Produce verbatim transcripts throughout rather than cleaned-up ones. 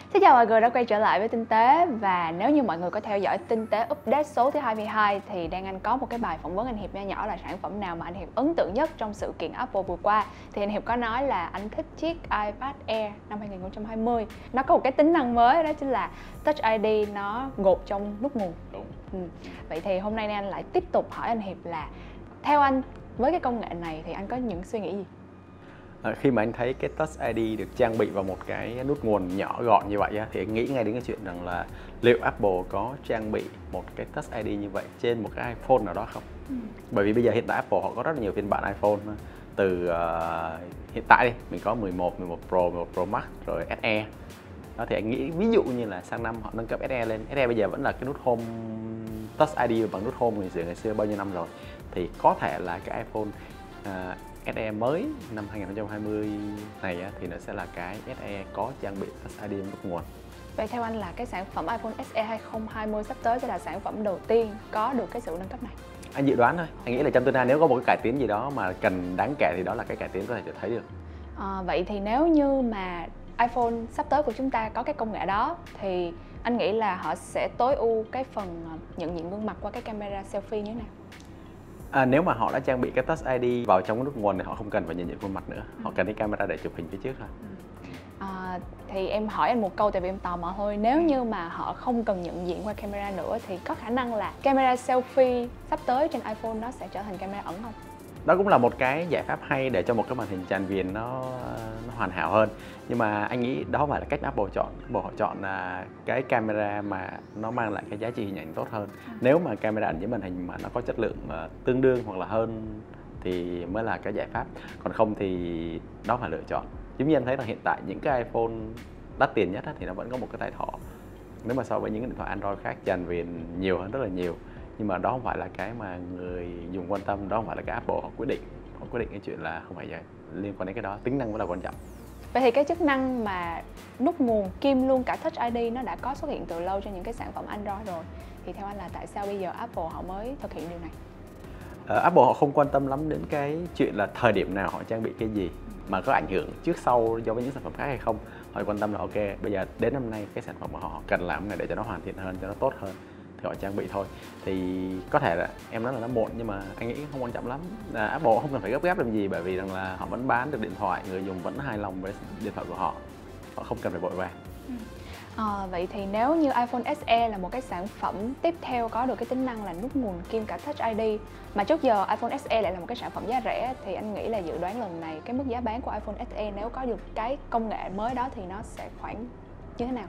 Xin chào mọi người đã quay trở lại với Tinh Tế. Và nếu như mọi người có theo dõi Tinh Tế update số thứ hai mươi hai thì Đan Anh có một cái bài phỏng vấn anh Hiệp nho nhỏ là sản phẩm nào mà anh Hiệp ấn tượng nhất trong sự kiện Apple vừa qua. Thì anh Hiệp có nói là anh thích chiếc iPad Air năm hai không hai không. Nó có một cái tính năng mới, đó chính là Touch ai đi nó gột trong nút nguồn. Đúng. Ừ. Vậy thì hôm nay Đan Anh lại tiếp tục hỏi anh Hiệp là theo anh với cái công nghệ này thì anh có những suy nghĩ gì? À, khi mà anh thấy cái Touch ai đi được trang bị vào một cái nút nguồn nhỏ gọn như vậy á, thì anh nghĩ ngay đến cái chuyện rằng là liệu Apple có trang bị một cái Touch ai đi như vậy trên một cái iPhone nào đó không? Ừ. Bởi vì bây giờ hiện tại Apple họ có rất là nhiều phiên bản iPhone, từ uh, hiện tại đi mình có mười một, mười một Pro, mười một Pro Max rồi ét e. Đó thì anh nghĩ ví dụ như là sang năm họ nâng cấp ét e lên, ét e bây giờ vẫn là cái nút Home, Touch ai đi bằng nút Home ngày xưa ngày xưa bao nhiêu năm rồi, thì có thể là cái iPhone uh, ét e mới năm hai không hai không này á, thì nó sẽ là cái ét e có trang bị Touch ai đi nút nguồn. Vậy theo anh là cái sản phẩm iPhone ét e hai không hai không sắp tới sẽ là sản phẩm đầu tiên có được cái sự nâng cấp này? Anh dự đoán thôi, anh nghĩ là trong tương lai nếu có một cái cải tiến gì đó mà cần đáng kể thì đó là cái cải tiến có thể thấy được. À, vậy thì nếu như mà iPhone sắp tới của chúng ta có cái công nghệ đó thì anh nghĩ là họ sẽ tối ưu cái phần nhận diện gương mặt qua cái camera selfie như thế nào? À, nếu mà họ đã trang bị cái Touch ai đi vào trong cái nút nguồn thì họ không cần phải nhận diện khuôn mặt nữa, ừ. Họ cần cái camera để chụp hình phía trước thôi. À, thì em hỏi anh một câu tại vì em tò mò thôi. Nếu như mà họ không cần nhận diện qua camera nữa thì có khả năng là camera selfie sắp tới trên iPhone nó sẽ trở thành camera ẩn không? Đó cũng là một cái giải pháp hay để cho một cái màn hình tràn viền nó, nó hoàn hảo hơn. Nhưng mà anh nghĩ đó phải là cách Apple chọn. Apple họ chọn là cái camera mà nó mang lại cái giá trị hình ảnh tốt hơn. À. Nếu mà camera ảnh với màn hình mà nó có chất lượng tương đương hoặc là hơn thì mới là cái giải pháp. Còn không thì đó phải lựa chọn. Giống như em thấy là hiện tại những cái iPhone đắt tiền nhất thì nó vẫn có một cái tại thọ. Nếu mà so với những cái điện thoại Android khác tràn viền nhiều hơn rất là nhiều. Nhưng mà đó không phải là cái mà người dùng quan tâm, đó không phải là cái Apple họ quyết định. Họ quyết định cái chuyện là không phải vậy. Liên quan đến cái đó, tính năng mới là quan trọng. Vậy thì cái chức năng mà nút nguồn kim luôn cả Touch ai đi nó đã có xuất hiện từ lâu trên những cái sản phẩm Android rồi. Thì theo anh là tại sao bây giờ Apple họ mới thực hiện điều này? Uh, Apple họ không quan tâm lắm đến cái chuyện là thời điểm nào họ trang bị cái gì, mà có ảnh hưởng trước sau do với những sản phẩm khác hay không. Họ quan tâm là ok, bây giờ đến năm nay cái sản phẩm của họ cần làm này để cho nó hoàn thiện hơn, cho nó tốt hơn thì họ trang bị thôi. Thì có thể là em nói là nó muộn nhưng mà anh nghĩ không quan trọng lắm. À, Apple không cần phải gấp gáp làm gì, bởi vì rằng là họ vẫn bán được điện thoại, người dùng vẫn hài lòng với điện thoại của họ, họ không cần phải vội vàng. À, vậy thì nếu như iPhone ét e là một cái sản phẩm tiếp theo có được cái tính năng là nút nguồn kim cả Touch ai đi, mà trước giờ iPhone ét e lại là một cái sản phẩm giá rẻ, thì anh nghĩ là dự đoán lần này cái mức giá bán của iPhone ét e nếu có được cái công nghệ mới đó thì nó sẽ khoảng như thế nào?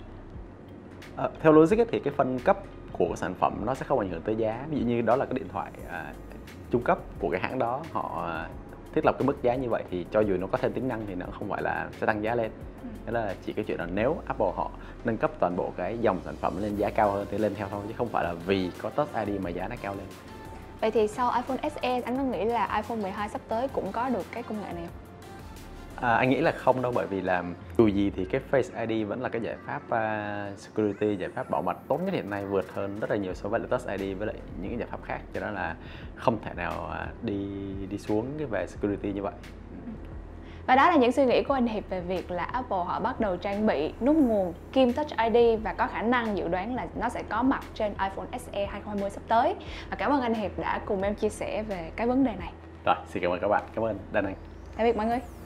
À, theo logic thì cái phân cấp của sản phẩm nó sẽ không ảnh hưởng tới giá. Ví dụ như đó là cái điện thoại à, trung cấp của cái hãng đó, họ à, thiết lập cái mức giá như vậy thì cho dù nó có thêm tính năng thì nó không phải là sẽ tăng giá lên. Thế là chỉ cái chuyện là nếu Apple họ nâng cấp toàn bộ cái dòng sản phẩm lên giá cao hơn thì lên theo thôi, chứ không phải là vì có Touch ai đi mà giá nó cao lên. Vậy thì sau iPhone ét e anh có nghĩ là iPhone mười hai sắp tới cũng có được cái công nghệ này không? À, anh nghĩ là không đâu, bởi vì là dù gì thì cái Face ai đi vẫn là cái giải pháp uh, security, giải pháp bảo mật tốt nhất hiện nay, vượt hơn rất là nhiều so với là Touch ai đi với lại những cái giải pháp khác, cho đó là không thể nào uh, đi đi xuống cái về security như vậy. Và đó là những suy nghĩ của anh Hiệp về việc là Apple họ bắt đầu trang bị nút nguồn kim Touch ai đi và có khả năng dự đoán là nó sẽ có mặt trên iPhone ét e hai không hai không sắp tới. Và cảm ơn anh Hiệp đã cùng em chia sẻ về cái vấn đề này. Rồi, xin cảm ơn các bạn. Cảm ơn Đan Anh. Tạm biệt mọi người.